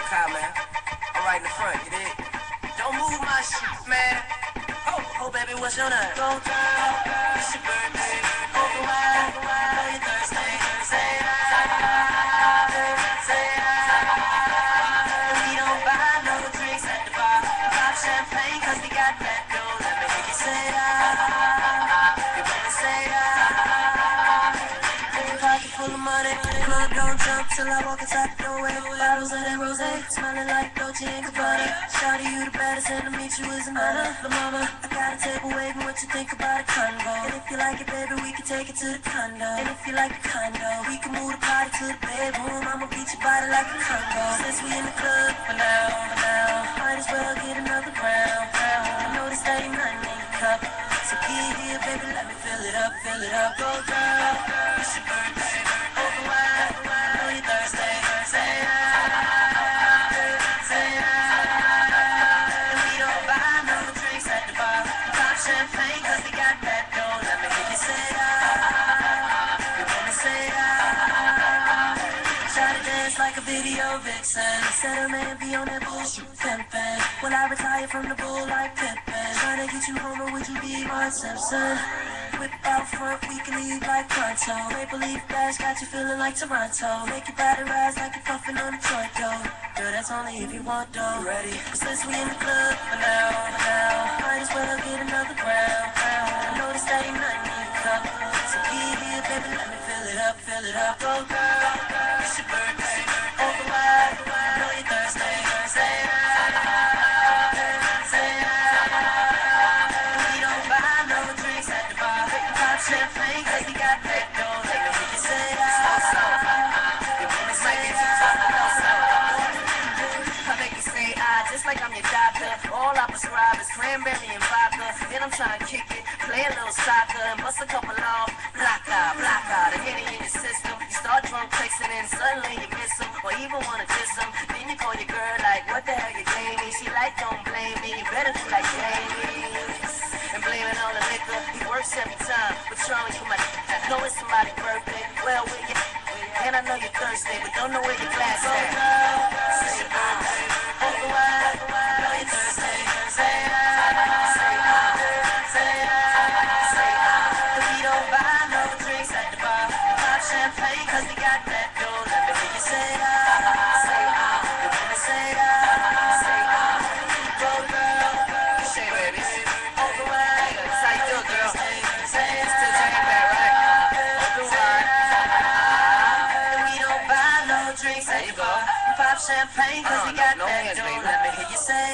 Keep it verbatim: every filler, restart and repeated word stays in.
car, man. I'm right in the front, you dig? Don't move my shit, man. Oh, oh, baby, what's your name? Go, girl, it's your birthday. Open wide, know you're thirsty. Say ah, say ah. We don't buy no drinks at the bar. Pop champagne 'cause we got that dough. Let me hear you say ah. You wanna say ah. Pocket full of money. Club don't jump till I walk inside the doorway. Bottles of that rosé, smelling like Dolce and Gabbana. Shawty, you the baddest, and to meet you is an honor. The mama, I got a table waiting. What you think about a convo? And if you like it, baby, we can take it to the condo. And if you like the condo, we can move the party to the bedroom. I'ma beat your body like a congo. Since we in the club for now, for now, might as well get another round, round. I know this ain't nothing in your cup, so get here, baby, let me fill it up, fill it up. Go, girl, it's your birthday. Open wide, know you're thirsty. Say ah, say ah. And we don't buy no drinks at the bar. Pop champagne 'cause we got that dough. Let me hear you say ah. You wanna say ah. Try to dance like a video vixen. Said her man be on that bullshit pimpin'. Will I retire from the bull like Pippin? Tryna get you home or would you be Mark Simpson? Whip out front, we can leave like pronto. Maple leaf dash got you feeling like Toronto. Make your body rise like you're puffing on a joint, though. Girl, that's only if you want, though. Ready? But since we in the club for now, for now, might as well get another round, round. I know this ain't nothing in your cup, so get here, baby, let me fill it up, fill it up. Go, girl, it's your birthday. Open wide, know you're thirsty. Say ah, say ah. We don't buy no drinks at the bar. Pop champagne 'cause we got that dough. Let me hear you say ah. You wanna say ah. I make you say ah, just like I'm your doctor. All I prescribe is cranberry and vodka. Then I'm trying to kick it, play a little soccer, and bust a couple off. Block out, block out, the Henny in your system. You start drunk texting and suddenly you miss them, or even wanna diss them. Then you call your girl like, what the hell you gave me? She like, don't blame me, you better do like Jamie. And blame it on the liquor, he works every time. What's wrong with you, my know it's somebody's birthday. Well, where you? And I know you're thirsty, but don't know where your glass at. Say ah, open wide, know you're thirsty. Say ah, say ah, say ah, say ah. We don't buy no drinks at the bar. Pop champagne 'cause we got that dough. Let me hear you say ah, say ah. You wanna say ah, say ah. Go, girl, say baby. Open wide, that's how you do it, girl. Say it's still drinking back, right? Open wide. And we don't buy no drinks at the bar. Pop champagne 'cause we got that dough. Let me hear you say